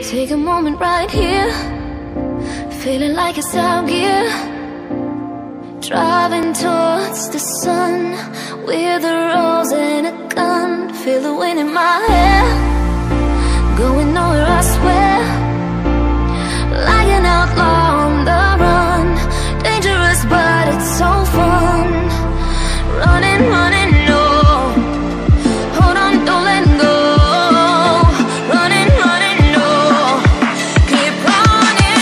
Take a moment right here, feeling like it's out gear. Driving towards the sun with a rose and a gun. Feel the wind in my hair, going nowhere I swear. Like an outlaw on the run, dangerous but it's so fun. Running, running, no. Hold on, don't let go. Running, running, no. Keep running.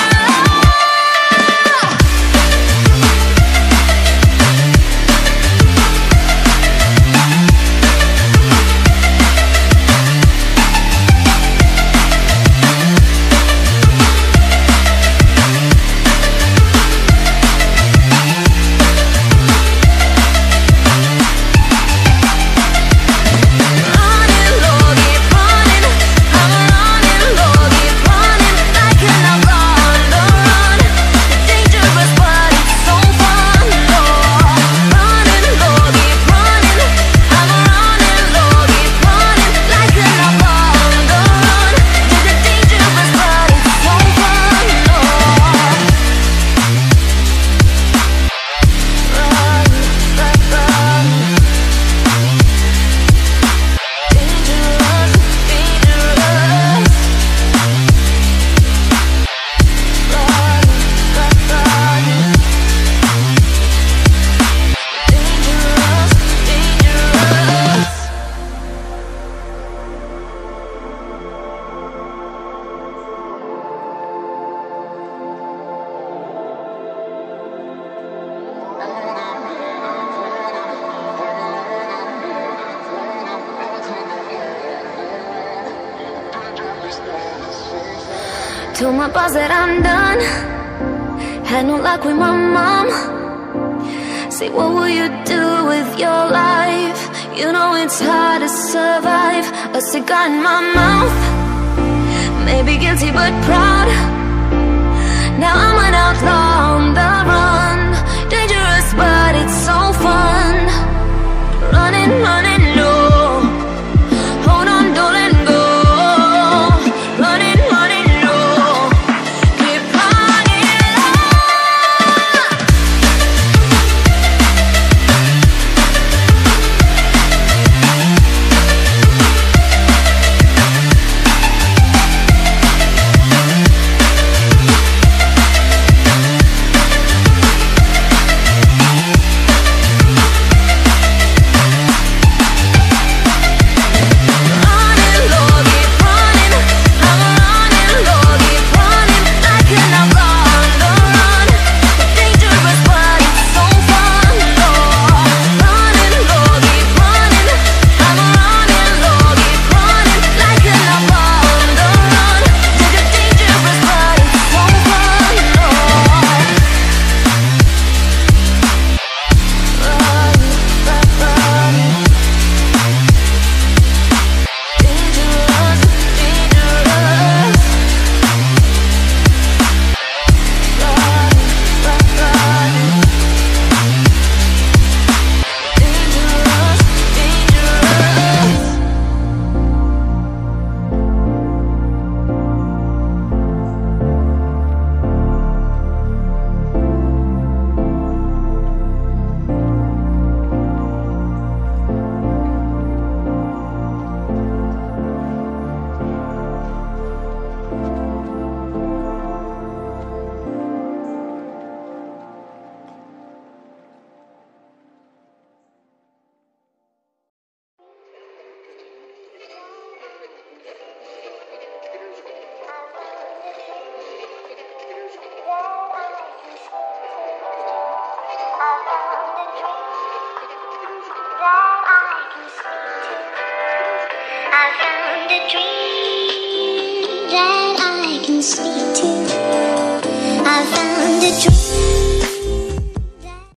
Told my boss that I'm done. Had no luck with my mom. Say, what will you do with your life? You know it's hard to survive. A cigar in my mouth, maybe guilty but proud. Now I'm an outlaw on the run, dangerous but it's so fun. Running, running, no. Hold on, don't let go. Running, running, no. Keep running. I found a dream that I can speak to. I found a dream.